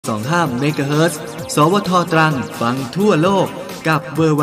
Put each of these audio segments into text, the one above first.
25 เมกะเฮิรตซ์ สวท.ตรังฟังทั่วโลกกับ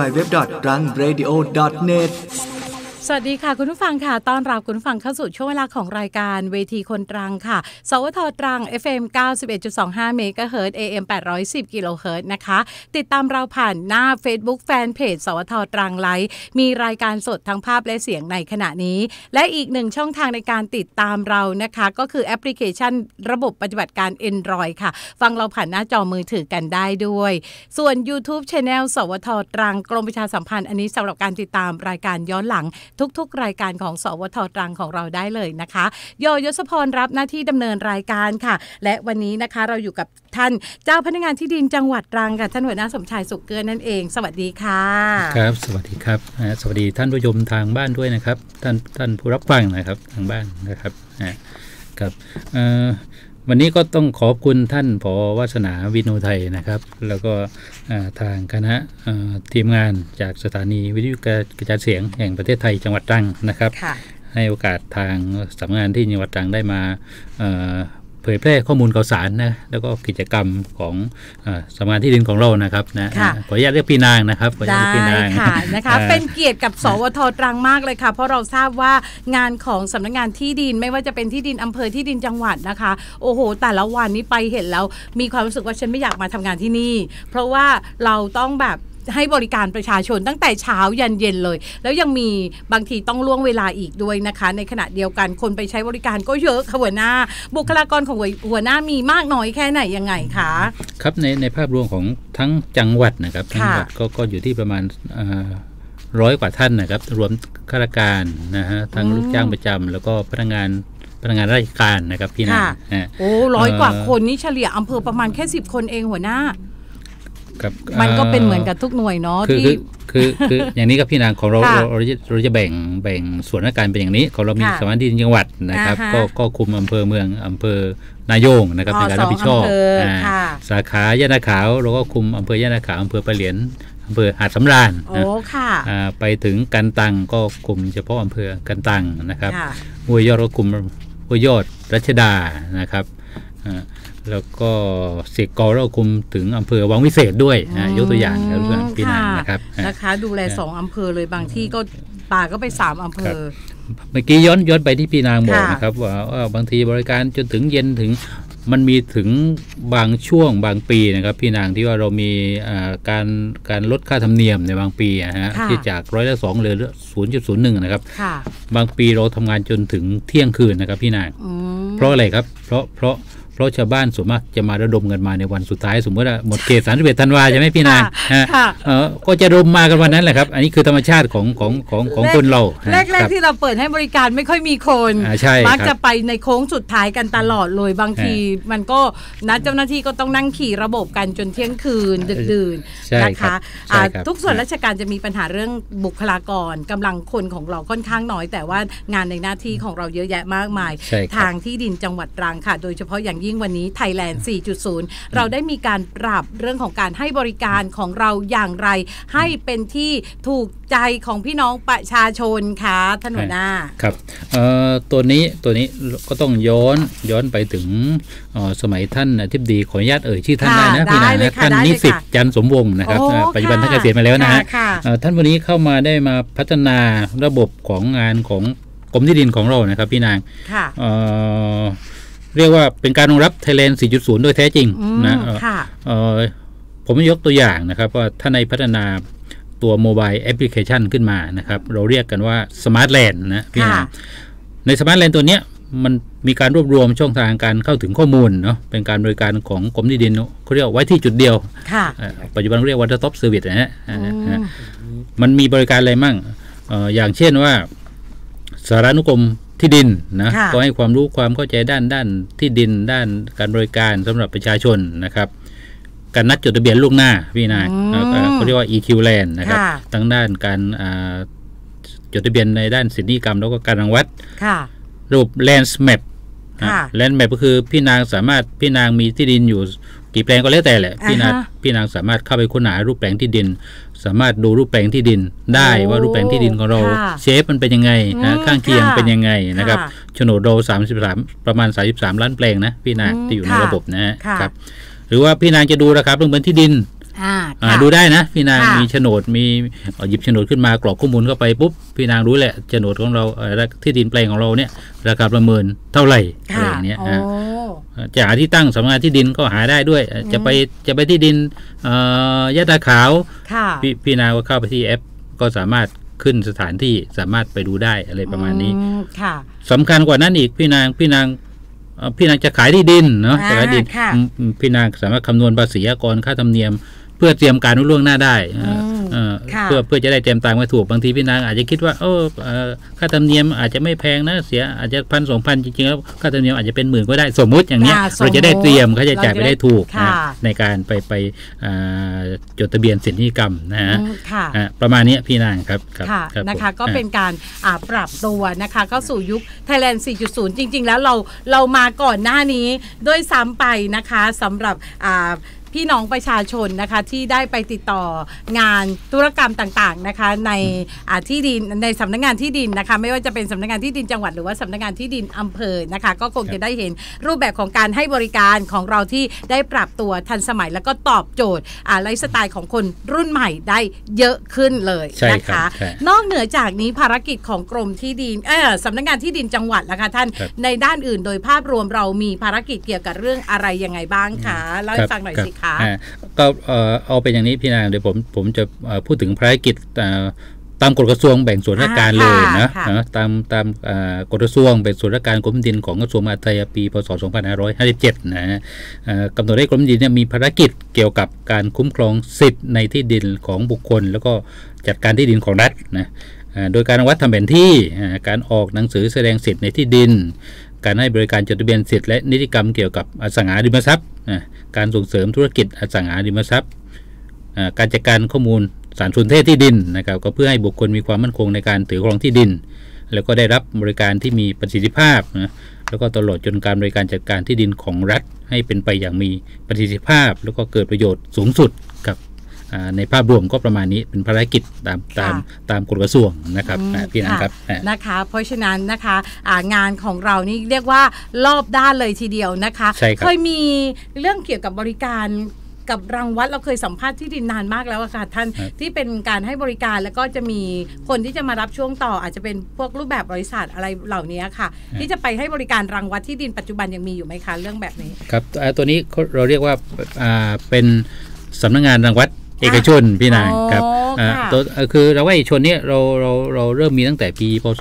www.trangradio.net สวัสดีค่ะคุณผู้ฟังค่ะต้อนรับคุณผู้ฟังเข้าสู่ช่วงเวลาของรายการเวทีคนตรังค่ะสวท.ตรัง FM 91.25 เมกะเฮิรตซ์ AM 810 กิโลเฮิรตซ์นะคะติดตามเราผ่านหน้า Facebook Fanpage สวท.ตรังไลฟ์มีรายการสดทั้งภาพและเสียงในขณะนี้และอีกหนึ่งช่องทางในการติดตามเรานะคะก็คือแอปพลิเคชันระบบปฏิบัติการ Android ค่ะฟังเราผ่านหน้าจอมือถือกันได้ด้วยส่วน YouTube Channel สวท.ตรังกรมประชาสัมพันธ์อันนี้สำหรับการติดตามรายการย้อนหลังทุกๆรายการของสวท.ตรังของเราได้เลยนะคะยศพรรับหน้าที่ดำเนินรายการค่ะและวันนี้นะคะเราอยู่กับท่านเจ้าพนักงานที่ดินจังหวัดตรังค่ะท่านหัวหน้าสมชายสุขเกื้อนั่นเองสวัสดีค่ะครับสวัสดีครับสวัสดีท่านผู้ชมทางบ้านด้วยนะครับท่านผู้รับฟังนะครับทางบ้านนะครับครับวันนี้ก็ต้องขอบคุณท่านผอ.วาสนาวิโนไทยนะครับแล้วก็ทางคณะทีมงานจากสถานีวิทยุกระจายเสียงแห่งประเทศไทยจังหวัดตรังนะครับให้โอกาสทางสำนักงานที่จังหวัดตรังได้มาเผยแพร่ข้อมูลข่าวสารนะแล้วก็กิจกรรมของสำนักงานที่ดินของเรานะครับนะขออนุญาตเรียกพี่นางนะครับขออนุญาตเรียกพี่นางค่ะนะคะเป็นเกียรติกับสวท.ตรังมากเลยค่ะเพราะเราทราบว่างานของสำนักงานที่ดินไม่ว่าจะเป็นที่ดินอำเภอที่ดินจังหวัดนะคะโอ้โหแต่ละวันนี้ไปเห็นแล้วมีความรู้สึกว่าฉันไม่อยากมาทำงานที่นี่เพราะว่าเราต้องแบบให้บริการประชาชนตั้งแต่เช้ายันเย็นเลยแล้วยังมีบางทีต้องล่วงเวลาอีกด้วยนะคะในขณะเดียวกันคนไปใช้บริการก็เยอะค่ะหัวหน้าบุคลากรของหัวหน้ามีมากน้อยแค่ไหนยังไงคะครับในภาพรวมของทั้งจังหวัดนะครับจังหวัดก็อยู่ที่ประมาณ100 กว่าท่านนะครับรวมข้าราชการนะฮะทั้งลูกจ้างประจำแล้วก็พนักงานราชการนะครับพี่นาโอ้100 กว่าคนนี่เฉลี่ยอำเภอประมาณแค่10 คนเองหัวหน้ามันก็เป็นเหมือนกับทุกหน่วยเนาะที่คืออย่างนี้ครับพี่นางของเราจะแบ่งส่วนราชการเป็นอย่างนี้ของเรามีสำนักงานที่ดินจังหวัดนะครับก็คุมอำเภอเมืองอำเภอนายงนะครับในการรับผิดชอบสาขาย่านนาขาวเราก็คุมอำเภอย่านนาขาวอำเภอปะเหลียนอำเภอหาดสำราญไปถึงกันตังก็คุมเฉพาะอำเภอกันตังนะครับห้วยยอดก็คุมห้วยยอดรัชดานะครับแล้วก็เสกกอเราคุมถึงอำเภอวังวิเศษด้วยยกตัวอย่างแล้วพี่นางนะครับนะคะดูแล2 อำเภอเลยบางที่ก็ป่าก็ไป3 อำเภอเมื่อกี้ย้อนไปที่พี่นางบอกนะครับว่าบางทีบริการจนถึงเย็นถึงมันมีถึงบางช่วงบางปีนะครับพี่นางที่ว่าเรามีการลดค่าธรรมเนียมในบางปีนะฮะที่จาก2%เหลือ 0.01 นะครับบางปีเราทำงานจนถึงเที่ยงคืนนะครับพี่นางเพราะอะไรครับเพราะชาวบ้านส่วนมากจะมาระดมกันมาในวันสุดท้ายสมมติว่าหมดเขต31 ธันวาใช่ไหมพี่นางก็จะระดมมากันวันนั้นแหละครับอันนี้คือธรรมชาติของคนเราแรกที่เราเปิดให้บริการไม่ค่อยมีคนมักจะไปในโค้งสุดท้ายกันตลอดเลยบางทีมันก็นัดเจ้าหน้าที่ก็ต้องนั่งขี่ระบบกันจนเที่ยงคืนดึกดื่นนะคะทุกส่วนราชการจะมีปัญหาเรื่องบุคลากรกำลังคนของเราค่อนข้างน้อยแต่ว่างานในหน้าที่ของเราเยอะแยะมากมายทางที่ดินจังหวัดตรังค่ะโดยเฉพาะอย่างยิ่งวันนี้ Thailand 4.0 เราได้มีการปรับเรื่องของการให้บริการของเราอย่างไรให้เป็นที่ถูกใจของพี่น้องประชาชนค่ะท่านหัวหน้าครับตัวนี้ก็ต้องย้อนไปถึงสมัยท่านอธิบดีขออนุญาตชื่อท่านได้นะพี่นางนะท่านนิสิตจันทร์สมวงศ์นะครับปัจจุบันท่านเกษียณมาแล้วนะฮะท่านวันนี้เข้ามาได้มาพัฒนาระบบของงานของกรมที่ดินของเรานะครับพี่นางเรียกว่าเป็นการรองรับ Thailand 4.0 โดยแท้จริงนะผมยกตัวอย่างนะครับว่าท่านในพัฒนาตัวโมบายแอปพลิเคชันขึ้นมานะครับเราเรียกกันว่า Smart Land นะพี่นางใน Smart Land ตัวเนี้ยมันมีการรวบรวมช่องทางการเข้าถึงข้อมูลเนาะเป็นการบริการของกรมที่ดินเขาเรียกไว้ที่จุดเดียวปัจจุบันเรียกว่า One Stop Service นะฮะมันมีบริการอะไรมั่งอย่างเช่นว่าสารานุกรมที่ดินนะก็ให้ความรู้ความเข้าใจด้านที่ดินด้านการบริการสำหรับประชาชนนะครับการนัดจดทะเบียนล่วงหน้าพี่นายเขาเรียกว่า EQ Land นะครับทั้งด้านการจดทะเบียนในด้านสิทธิกรรมแล้วก็การรังวัดระบบ Land Map Land Map ก็คือพี่นางมีที่ดินอยู่กี่แปลงก็แล้วแต่แหละพี่นางสามารถเข้าไปค้นหารูปแปลงที่ดินสามารถดูรูปแปลงที่ดินได้ว่ารูปแปลงที่ดินของเราเชฟมันเป็นยังไงนะข้างเคียงเป็นยังไงนะครับโฉนดเราประมาณ33 ล้านแปลงนะพี่นางที่อยู่ในระบบนะครับหรือว่าพี่นางจะดูราคาประเมินที่ดินดูได้นะพี่นางมีโฉนดมีหยิบโฉนดขึ้นมากรอกข้อมูลเข้าไปปุ๊บพี่นางรู้แหละโฉนดของเราที่ดินแปลงของเราเนี่ยราคาประเมินเท่าไหร่อะไรอย่างเงี้ยจะหาที่ตั้งสำนักงานที่ดินก็หาได้ด้วยจะไปที่ดินยะตาขาวพี่นางก็เข้าไปที่แอปก็สามารถขึ้นสถานที่สามารถไปดูได้อะไรประมาณนี้สำคัญกว่านั้นอีกพี่นางจะขายที่ดินเนาะขายดินพี่นางสามารถคำนวณภาษีอากรค่าธรรมเนียมเพื่อเตรียมการล่วงหน้าได้เพื่อจะได้เตรียมตังค์ไว้ถูกบางทีพี่นางอาจจะคิดว่าค่าธรรมเนียมอาจจะไม่แพงนะเสียอาจจะ1,000-2,000จริงๆแล้วค่าธรรมเนียมอาจจะเป็นหมื่นก็ได้สมมุติอย่างนี้เราจะได้เตรียมค่าใช้จ่ายไปได้ถูกในการไปจดทะเบียนสิทธิกรรมนะฮะประมาณนี้พี่นางครับนะคะก็เป็นการปรับตัวนะคะเข้าสู่ยุค Thailand 4.0 จริงๆแล้วเรามาก่อนหน้านี้ด้วยซ้ำไปนะคะสำหรับพี่น้องประชาชนนะคะที่ได้ไปติดต่องานธุรกรรมต่างๆนะคะในที่ดินในสำนักงานที่ดินนะคะไม่ว่าจะเป็นสำนักงานที่ดินจังหวัดหรือว่าสำนักงานที่ดินอำเภอนะคะก็คงจะได้เห็นรูปแบบของการให้บริการของเราที่ได้ปรับตัวทันสมัยแล้วก็ตอบโจทย์ไลฟ์สไตล์ของคนรุ่นใหม่ได้เยอะขึ้นเลยนะคะนอกเหนือจากนี้ภารกิจของกรมที่ดินสำนักงานที่ดินจังหวัดนะคะท่านในด้านอื่นโดยภาพรวมเรามีภารกิจเกี่ยวกับเรื่องอะไรยังไงบ้างคะเล่าให้ฟังหน่อยสิก็เอาเป็นอย่างนี้พี่นางเดี๋ยวผมจะพูดถึงภารกิจตามกฎกระทรวงแบ่งส่วนราชการเลยนะตามกฎกระทรวงแบ่งส่วนราชการกรมดินของกระทรวงมหาดไทยปีพศ 2557นะกำหนดให้กรมดินมีภารกิจเกี่ยวกับการคุ้มครองสิทธิ์ในที่ดินของบุคคลแล้วก็จัดการที่ดินของรัฐนะโดยการรังวัดทำแผนที่การออกหนังสือแสดงสิทธิ์ในที่ดินการให้บริการจดทะเบียนสิทธิ์และนิติกรรมเกี่ยวกับอสังหาริมทรัพย์การส่งเสริมธุรกิจอสังหาริมทรัพย์การจัดการข้อมูลสารสนเทศที่ดินนะครับก็เพื่อให้บุคคลมีความมั่นคงในการถือครองที่ดินแล้วก็ได้รับบริการที่มีประสิทธิภาพนะแล้วก็ตลอดจนการบริการจัดการที่ดินของรัฐให้เป็นไปอย่างมีประสิทธิภาพแล้วก็เกิดประโยชน์สูงสุดกับในภาพรวมก็ประมาณนี้เป็นภารกิจตามกฎกระทรวงนะครับพี่นะครับนะคะเพราะฉะนั้นนะคะงานของเรานี่เรียกว่ารอบด้านเลยทีเดียวนะคะเคยมีเรื่องเกี่ยวกับบริการกับรังวัดเราเคยสัมภาษณ์ที่ดินนานมากแล้วค่ะท่านที่เป็นการให้บริการแล้วก็จะมีคนที่จะมารับช่วงต่ออาจจะเป็นพวกรูปแบบบริษัทอะไรเหล่านี้ค่ะที่จะไปให้บริการรังวัดที่ดินปัจจุบันยังมีอยู่ไหมคะเรื่องแบบนี้ครับตัวนี้เราเรียกว่าเป็นสำนักงานรังวัดเอกชนพี่นายครับตัวคือรังวัดเอกชนนี้เราเริ่มมีตั้งแต่ปีพศ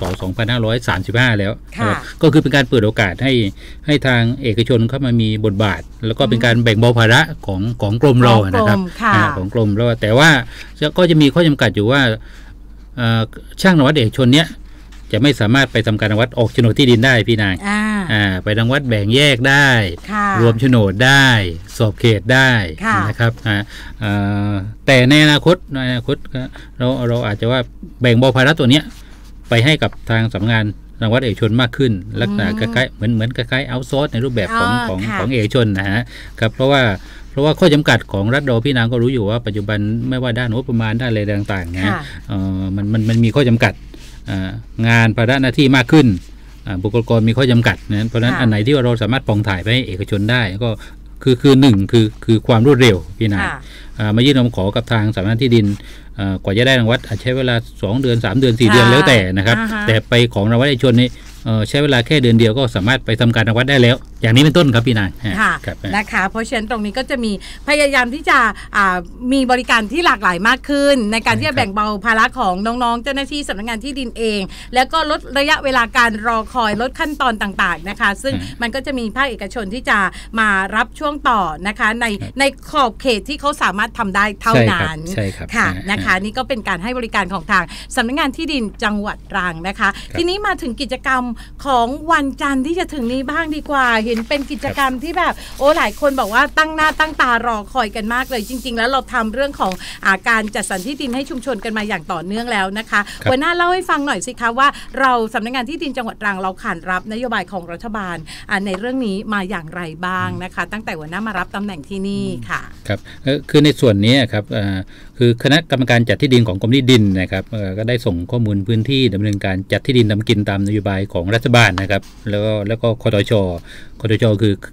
2535 แล้วก็คือเป็นการเปิดโอกาสให้ทางเอกชนเข้ามามีบทบาทแล้วก็เป็นการแบ่งเบาภาระของกรมเรานะครับของกรมเราแต่ว่าก็จะมีข้อจำกัดอยู่ว่าช่างรังวัดเอกชนเนี้ยจะไม่สามารถไปทำการรังวัดออกโฉนดที่ดินได้พี่นายไปรังวัดแบ่งแยกได้รวมโฉนดได้สอบเขตได้นะครับแต่ในอนาคตเราอาจจะว่าแบ่งเบาภาระตัวเนี้ยไปให้กับทางสำนักงานรังวัดเอกชนมากขึ้นลักษณะคล้ายๆเหมือนคล้ายๆเอาท์ซอร์สในรูปแบบของเอกชนนะฮะครับเพราะว่าข้อจำกัดของรัฐเราพี่นางก็รู้อยู่ว่าปัจจุบันไม่ว่าด้านงบประมาณด้านอะไรต่างๆนะมันมีข้อจำกัดงานภาระหน้าที่มากขึ้นบุคลากรมีข้อจำกัดนะเพราะฉะนั้นอันไหนที่เราสามารถปองถ่ายไปให้เอกชนได้ก็คือหนึ่งคือความรวดเร็วพี่นามายื่นคำขอกับทางสำนักงานที่ดินกว่าจะได้รังวัดอาจใช้เวลา2 เดือน3 เดือน4 เดือนแล้วแต่นะครับแต่ไปของรังวัดเอกชนนี่ใช้เวลาแค่เดือนเดียวก็สามารถไปทำการรังวัดได้แล้วอย่างนี้เป็นต้นครับพี่นางนะคะเพราะฉะนั้นตรงนี้ก็จะมีพยายามที่จะมีบริการที่หลากหลายมากขึ้นในการที่จะแบ่งเบาภาระของน้องๆเจ้าหน้าที่สำนักงานที่ดินเองแล้วก็ลดระยะเวลาการรอคอยลดขั้นตอนต่างๆนะคะซึ่งมันก็จะมีภาคเอกชนที่จะมารับช่วงต่อนะคะในขอบเขตที่เขาสามารถทำได้เท่านั้นค่ะนะคะนี่ก็เป็นการให้บริการของทางสำนักงานที่ดินจังหวัดตรังนะคะทีนี้มาถึงกิจกรรมของวันจันทร์ที่จะถึงนี้บ้างดีกว่าเห็นเป็นกิจกรรมที่แบบหลายคนบอกว่าตั้งหน้าตั้งตารอคอยกันมากเลยจริงๆแล้วเราทำเรื่องของการจัดสรรที่ดินให้ชุมชนกันมาอย่างต่อเนื่องแล้วนะคะหัวหน้าเล่าให้ฟังหน่อยสิคะว่าเราสำนักงานที่ดินจังหวัดตรังเราขานรับนโยบายของรัฐบาลในเรื่องนี้มาอย่างไรบ้างนะคะตั้งแต่หัวหน้ามารับตำแหน่งที่นี่ค่ะครับคือในส่วนนี้ครับคือคณะกรรมการจัดที่ดินของกรมที่ดินนะครับก็ได้ส่งข้อมูลพื้นที่ดำเนินการจัดที่ดินทำกินตามนโยบายของรัฐบาลนะครับแล้วก็คทชคือ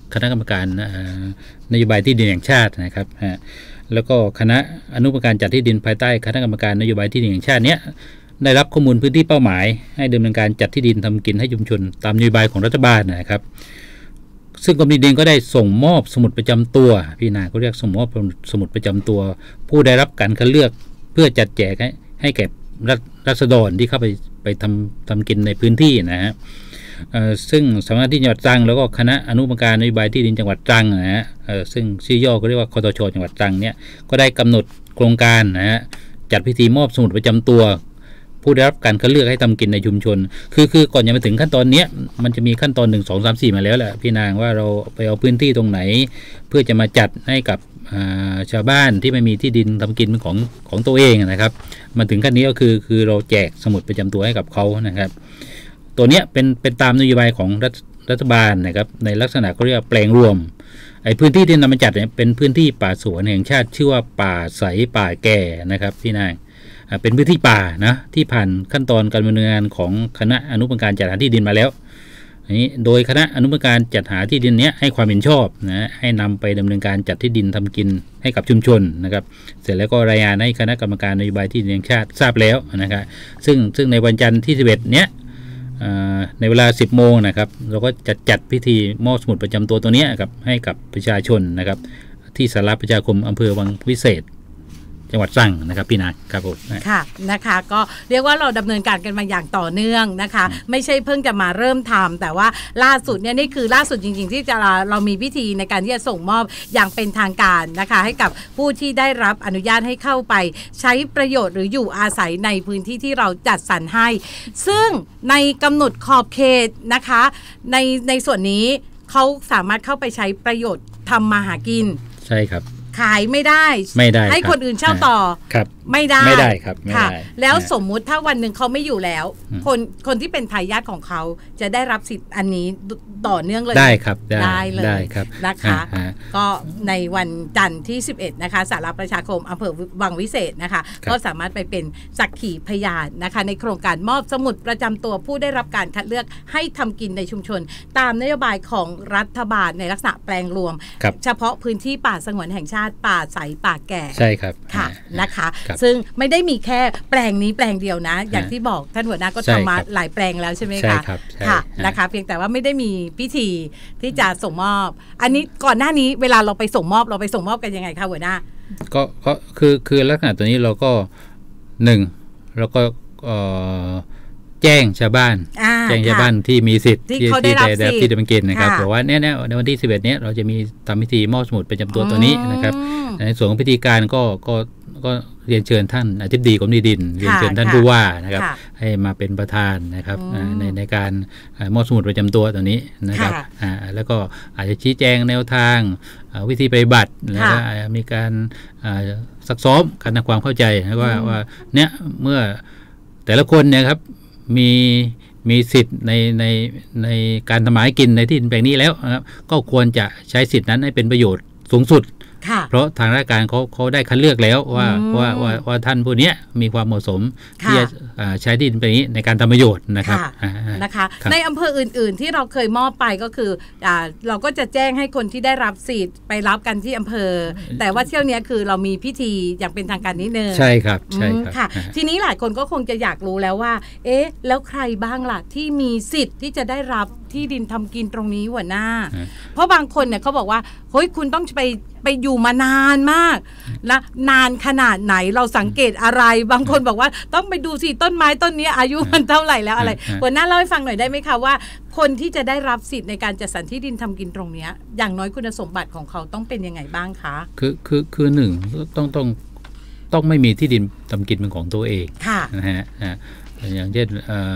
คณะกรรมการนโยบายที่ดินแห่งชาตินะครับแล้วก็คณะอนุกรรมการจัดที่ดินภายใต้คณะกรรมการนโยบายที่ดินแห่งชาติเนี้ยได้รับข้อมูลพื้นที่เป้าหมายให้ดำเนินการจัดที่ดินทำกินให้ชุมชนตามนโยบายของรัฐบาลนะครับซึ่งกรมที่ดินก็ได้ส่งมอบสมุดประจำตัวพี่นาเขาเรียกส่งมอบสมุดประจำตัวผู้ได้รับการคัดเลือกเพื่อจัดแจกให้แก่รัษฎรที่เข้าไปทำกินในพื้นที่นะฮะซึ่งสำนักที่จังหวัดตรังแล้วก็คณะอนุกรรมการนโยบายที่ดินจังหวัดตรังนะฮะซึ่งชื่อย่อก็เรียกว่าคตช.จังหวัดตรังเนี่ยก็ได้กำหนดโครงการนะฮะจัดพิธีมอบสมุดประจำตัวผู้ได้รับการคัดเลือกให้ทำกินในชุมชนคือก่อนจะมาถึงขั้นตอนนี้มันจะมีขั้นตอน1 2 3 4มาแล้วแหละพี่นางว่าเราไปเอาพื้นที่ตรงไหนเพื่อจะมาจัดให้กับชาวบ้านที่ไม่มีที่ดินทำกินเป็นของตัวเองนะครับมาถึงขั้นนี้ก็คือเราแจกสมุดประจำตัวให้กับเขานะครับตัวเนี้ยเป็นตามนโยบายของรัฐบาลนะครับในลักษณะเขาเรียกแปลงรวมไอ้พื้นที่ที่นำมาจัดเนี่ยเป็นพื้นที่ป่าสวนแห่งชาติชื่อว่าป่าใสป่าแก่นะครับพี่นางเป็นพื้นที่ป่านะที่ผ่านขั้นตอนการดำเนินงานของคณะอนุกรรมการจัดหาที่ดินมาแล้วนี้โดยคณะอนุกรรมการจัดหาที่ดินนี้ให้ความเห็นชอบนะให้นำไปดำเนินการจัดที่ดินทำกินให้กับชุมชนนะครับเสร็จแล้วก็รายงานให้คณะกรรมการนโยบายที่ดินแห่งชาติทราบแล้วนะครับซึ่งในวันจันทร์ที่11เนี้ยในเวลา 10 โมงนะครับเราก็จัดพิธีมอบสมุดประจำตัวนี้ครับให้กับประชาชนนะครับที่ศาลาประชาคมอำเภอวังวิเศษจังหวัดตรังนะครับพี่นาครับผมค่ะนะคะก็เรียกว่าเราดำเนินการกันมาอย่างต่อเนื่องนะคะไม่ใช่เพิ่งจะมาเริ่มทำแต่ว่าล่าสุดเนี่ยนี่คือล่าสุดจริงๆที่เรามีพิธีในการที่จะส่งมอบอย่างเป็นทางการนะคะให้กับผู้ที่ได้รับอนุญาตให้เข้าไปใช้ประโยชน์หรืออยู่อาศัยในพื้นที่ที่เราจัดสรรให้ซึ่งในกำหนดขอบเขตนะคะในส่วนนี้เขาสามารถเข้าไปใช้ประโยชน์ทำมาหากินใช่ครับขายไม่ได้ให้คนอื่นเช่าต่อไม่ได้ครับค่ะแล้วสมมุติถ้าวันหนึ่งเขาไม่อยู่แล้วคนที่เป็นทายาทของเขาจะได้รับสิทธิ์อันนี้ต่อเนื่องเลยได้ครับได้เลยครับนะคะก็ในวันจันทร์ที่11นะคะศาลาประชาคมอำเภอวังวิเศษนะคะก็สามารถไปเป็นสักขีพยานนะคะในโครงการมอบสมุดประจำตัวผู้ได้รับการคัดเลือกให้ทำกินในชุมชนตามนโยบายของรัฐบาลในลักษณะแปลงรวมเฉพาะพื้นที่ป่าสงวนแห่งชาติป่าใสป่าแก่ใช่ครับค่ะนะคะซึ่งไม่ได้มีแค่แปลงนี้แปลงเดียวนะอย่างที่บอกท่านหัวหน้าก็ทำมาหลายแปลงแล้วใช่ไหมคะค่ะนะคะเพียงแต่ว่าไม่ได้มีพิธีที่จะส่งมอบอันนี้ก่อนหน้านี้เวลาเราไปส่งมอบกันยังไงคะหัวหน้าก็คือลักษณะตัวนี้เราก็เราก็แจ้งชาวบ้านที่มีสิทธิ์ที่ได้ที่จะเป็นเกณฑ์นะครับบอกว่าเนี่ยในวันที่11เนี้ยเราจะมีทำพิธีมอบสมุดประจำตัวนี้นะครับในส่วนของพิธีการก็เรียนเชิญท่านอธิบดีกรมที่ดินเรียนเชิญท่านผู้ว่านะครับให้มาเป็นประธานนะครับในการมอบสมุดประจำตัวตัวนี้นะครับแล้วก็อาจจะชี้แจงแนวทางวิธีปฏิบัติแล้วก็มีการซักซ้อมการทำความเข้าใจว่าเนี่ยเมื่อแต่ละคนเนี่ยครับมีสิทธิ์ในการทำหากินในที่ดินแปลงนี้แล้วนะครับก็ควรจะใช้สิทธินั้นให้เป็นประโยชน์สูงสุดเพราะทางราชการเขาได้คัดเลือกแล้วว่าท่านผู้นี้มีความเหมาะสมที่จะใช้ที่ดินแปลงนี้ในการทำประโยชน์นะครับนะคะในอำเภออื่นๆที่เราเคยมอบไปก็คือเราก็จะแจ้งให้คนที่ได้รับสิทธิ์ไปรับกันที่อำเภอแต่ว่าเที่ยวนี้คือเรามีพิธีอย่างเป็นทางการนิดนึงใช่ครับใช่ครับค่ะทีนี้หลายคนก็คงจะอยากรู้แล้วว่าเอ๊ะแล้วใครบ้างล่ะที่มีสิทธิ์ที่จะได้รับที่ดินทำกินตรงนี้หัวหน้าเพราะบางคนเนี่ยเขาบอกว่าเฮ้ยคุณต้องไปอยู่มานานมากและนานขนาดไหนเราสังเกตอะไรบางคนบอกว่าต้องไปดูสิต้นไม้ต้นนี้อายุมันเท่าไหร่แล้วอะไรหัวหน้าเล่าให้ฟังหน่อยได้ไหมคะว่าคนที่จะได้รับสิทธิ์ในการจัดสรรที่ดินทำกินตรงนี้อย่างน้อยคุณสมบัติของเขาต้องเป็นยังไงบ้างคะคือหนึ่งต้องไม่มีที่ดินทำกินเป็นของตัวเองนะฮะอย่างเช่น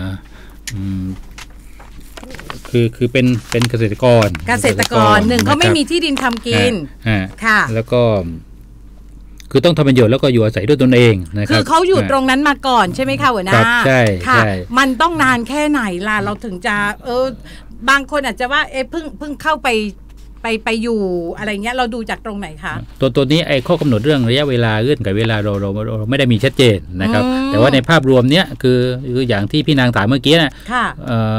คือเป็นเกษตรกรหนึ่งเขาไม่มีที่ดินทำกินค่ะแล้วก็คือต้องทำประโยชน์แล้วก็อยู่อาศัยด้วยตนเองนะครับคือเขาอยู่ตรงนั้นมาก่อนใช่ไหมคะหัวหน้าใช่ค่ะมันต้องนานแค่ไหนล่ะเราถึงจะบางคนอาจจะว่าเพิ่งเข้าไปอยู่อะไรเงี้ยเราดูจากตรงไหนคะตัวนี้ไอ้ข้อกำหนดเรื่องระยะเวลาเงื่อนไขเวลาเราไม่ได้มีชัดเจนนะครับแต่ว่าในภาพรวมเนี้ยคืออย่างที่พี่นางถามเมื่อกี้นะ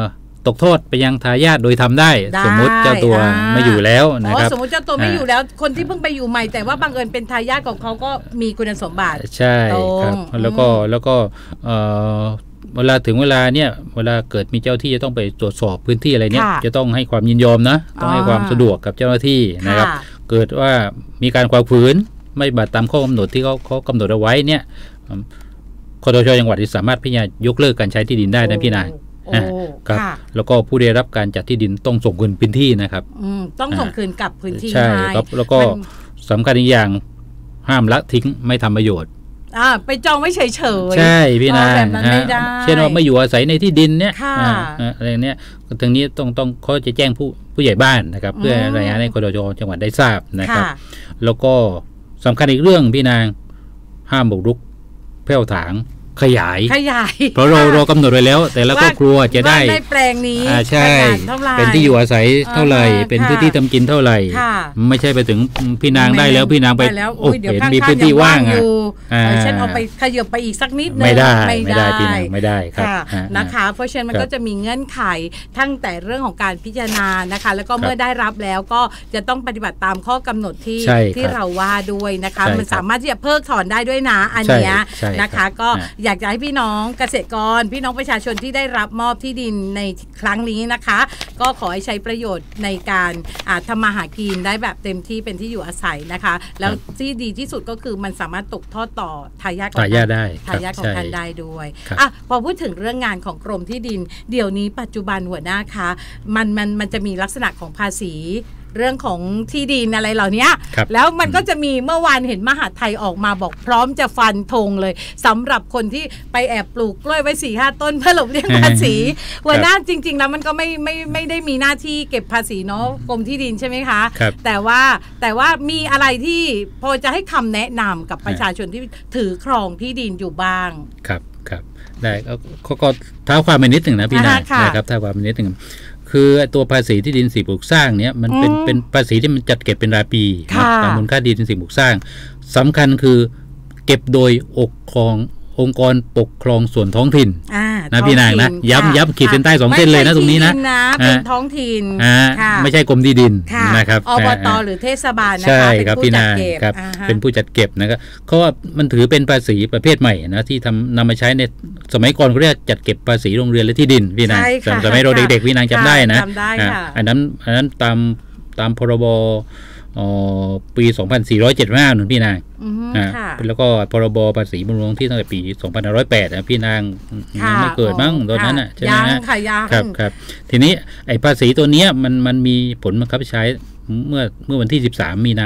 ตกทอดไปยังทายาทโดยทำได้สมมุติเจ้าตัวไม่อยู่แล้วนะครับสมมุติเจ้าตัวไม่อยู่แล้วคนที่เพิ่งไปอยู่ใหม่แต่ว่าบังเอิญเป็นทายาทของเขาก็มีคุณสมบัติใช่ครับแล้วก็เวลาถึงเวลาเนี่ยเวลาเกิดมีเจ้าที่จะต้องไปตรวจสอบพื้นที่อะไรเนี่ยจะต้องให้ความยินยอมนะต้องให้ความสะดวกกับเจ้าหน้าที่นะครับเกิดว่ามีการฝ่าฝืนไม่บัตรตามข้อกำหนดที่เขากำหนดเอาไว้เนี่ยคทช.จังหวัดสามารถพิจารณายกเลิกการใช้ที่ดินได้นะพี่นายครับแล้วก็ผู้ได้รับการจัดที่ดินต้องส่งคืนพื้นที่นะครับต้องส่งคืนกลับพื้นที่ใช่ครับแล้วก็สำคัญอีกอย่างห้ามละทิ้งไม่ทำประโยชน์ไปจองไว้เฉยๆใช่พี่นายเช่นว่าไม่อยู่อาศัยในที่ดินเนี่ยอะไรเนี้ยทางนี้ต้องเขาจะแจ้งผู้ใหญ่บ้านนะครับเพื่อรายงานให้คทช.จังหวัดได้ทราบนะครับแล้วก็สำคัญอีกเรื่องพี่นางห้ามบุกรุกแผ่วถางขยายเพราะเรากำหนดไว้แล้วแต่ละครอบครัวจะได้แปลงนี้ใช่เป็นที่อยู่อาศัยเท่าไหร่เป็นพื้นที่ทำกินเท่าไหร่ไม่ใช่ไปถึงพี่นางได้แล้วพี่นางไปโอ้เห็นมีพื้นที่ว่างเช่นเอาไปขยับไปอีกสักนิดนึงไม่ได้พี่นางไม่ได้ครับนะคะเพราะฉะนั้นมันก็จะมีเงื่อนไขทั้งแต่เรื่องของการพิจารณานะคะแล้วก็เมื่อได้รับแล้วก็จะต้องปฏิบัติตามข้อกำหนดที่เราว่าด้วยนะคะมันสามารถที่จะเพิกถอนได้ด้วยนะอันนี้นะคะก็อยากจะให้พี่น้องเกษตรกรพี่น้องประชาชนที่ได้รับมอบที่ดินในครั้งนี้นะคะก็ขอให้ใช้ประโยชน์ในการทำมาหากินได้แบบเต็มที่เป็นที่อยู่อาศัยนะคะแล้วที่ดีที่สุดก็คือมันสามารถตกทอดต่อทายาทของท่านได้ด้วยพอพูดถึงเรื่องงานของกรมที่ดินเดี๋ยวนี้ปัจจุบันหัวหน้าคะมันจะมีลักษณะของภาษีเรื่องของที่ดินอะไรเหล่านี้แล้วมันก็จะมีเมื่อวานเห็นมหาดไทยออกมาบอกพร้อมจะฟันธงเลยสำหรับคนที่ไปแอบปลูกกล้วยไว้ 4-5 ต้นเพื่อหลบเลี่ยงภาษีหัวหน้าจริงๆแล้วมันก็ไม่ได้มีหน้าที่เก็บภาษีเนาะกรมที่ดินใช่ไหมคะแต่ว่ามีอะไรที่พอจะให้คำแนะนำกับประชาชนที่ถือครองที่ดินอยู่บ้างครับได้ก็เท้าความไปนิดหนึ่งนะพี่นายนะครับเท้าความไปนิดหนึ่งคือตัวภาษีที่ดินสิ่งปลูกสร้างเนี้ยมันเป็นภาษีที่มันจัดเก็บเป็นรายปีตามมูลค่าดินสิ่งปลูกสร้างสำคัญคือเก็บโดยองค์กรปกครองส่วนท้องถิ่นนะพี่นางนะย้ำขีดเส้นใต้2 เส้นเลยนะตรงนี้นะเป็นท้องถิ่นไม่ใช่กรมที่ดินนะครับอบต.หรือเทศบาลนะคะใช่ครับพี่นางครับเป็นผู้จัดเก็บนะครับเพราะว่ามันถือเป็นภาษีประเภทใหม่นะที่นำมาใช้ในสมัยก่อนเขาเรียกจัดเก็บภาษีโรงเรือนและที่ดินพี่นางสมัยเราเด็กๆพี่นางจำได้นะอันนั้นตามพรบปี2475นั่นพี่นางแล้วก็พรบภาษีมูลค่าที่ตั้งแต่ปี2508นะพี่นางไม่เกิดมั้งตอนนั้นใช่ไหมครับทีนี้ไอ้ภาษีตัวเนี้ยมันมีผลบังคับใช้เมื่อวันที่13มีนา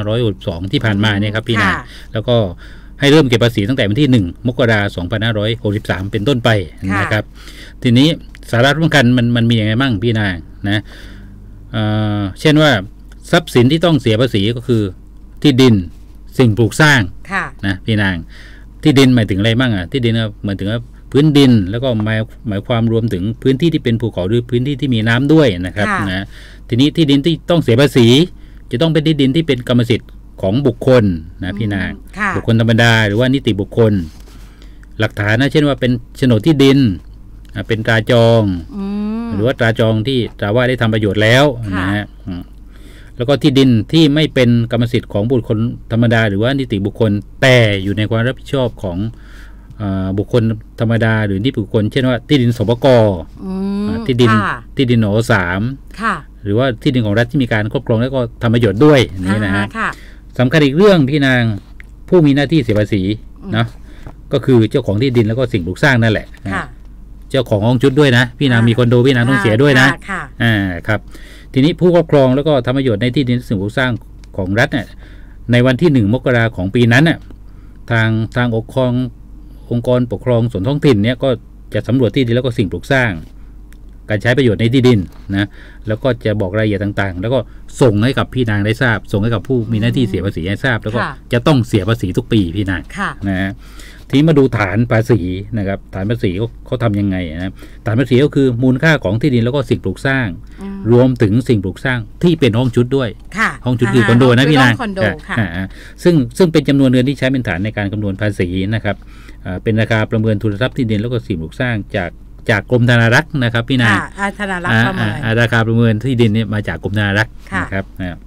2562ที่ผ่านมาเนี่ยครับพี่นางแล้วก็ให้เริ่มเก็บภาษีตั้งแต่วันที่1มกราคม2563เป็นต้นไปนะครับทีนี้สาระสำคัญมันมีอย่างไรบ้างพี่นางนะเช่นว่าทรัพย์สินที่ต้องเสียภาษีก็คือที่ดินสิ่งปลูกสร้างนะพี่นางที่ดินหมายถึงอะไรบ้างที่ดินหมายถึงพื้นดินแล้วก็หมายความรวมถึงพื้นที่ที่เป็นภูเขาหรือพื้นที่ที่มีน้ำด้วยนะครับนะทีนี้ที่ดินที่ต้องเสียภาษีจะต้องเป็นที่ดินที่เป็นกรรมสิทธิ์ของบุคคลนะพี่นางบุคคลธรรมดาหรือว่านิติบุคคลหลักฐานนะเช่นว่าเป็นโฉนดที่ดินเป็นตราจองหรือว่าตราจองที่ตราว่าได้ทำประโยชน์แล้วนะฮะแล้วก็ที่ดินที่ไม่เป็นกรรมสิทธิ์ของบุคคลธรรมดาหรือว่านิติบุคคลแต่อยู่ในความรับผิดชอบของบุคคลธรรมดาหรือนิติบุคคลเช่นว่าที่ดินสปก.ที่ดินหน.3หรือว่าที่ดินของรัฐที่มีการครอบครองแล้วก็ทำประโยชน์ด้วยนี่นะฮะสำคัญอีกเรื่องพี่นางผู้มีหน้าที่เสียภาษีนะก็คือเจ้าของที่ดินแล้วก็สิ่งปลูกสร้างนั่นแหละเจ้าของห้องชุดด้วยนะพี่นางมีคอนโดพี่นางต้องเสียด้วยนะครับทีนี้ผู้ครอบครองแล้วก็ทำประโยชน์ในที่ดินสิ่งปลูกสร้างของรัฐเนี่ยในวันที่1มกราคมของปีนั้นน่ะทางองค์กรปกครองส่วนท้องถิ่นเนี่ยก็จะสำรวจที่ดินแล้วก็สิ่งปลูกสร้างการใช้ประโยชน์ในที่ดินนะแล้วก็จะบอกรายละเอียดต่างๆแล้วก็ส่งให้กับพี่นางได้ทราบส่งให้กับผู้มีหน้าที่เสียภาษีให้ทราบแล้วก็จะต้องเสียภาษีทุกปีพี่นางนะทีนี้มาดูฐานภาษีนะครับฐานภาษีเขาทำยังไงนะฐานภาษีก็คือมูลค่าของที่ดินแล้วก็สิ่งปลูกสร้างรวมถึงสิ่งปลูกสร้างที่เป็นห้องชุดด้วยห้องชุดคือคอนโดนะพี่นางซึ่งเป็นจำนวนเงินที่ใช้เป็นฐานในการคำนวณภาษีนะครับเป็นราคาประเมินทุนทรัพย์ที่ดินแล้วก็สิ่งปลูกสร้างจากกรมธนารักษ์นะครับพี่นางธนารักษ์ประเมินราคาประเมินที่ดินเนี่ยมาจากกรมธนารักษ์นะครับ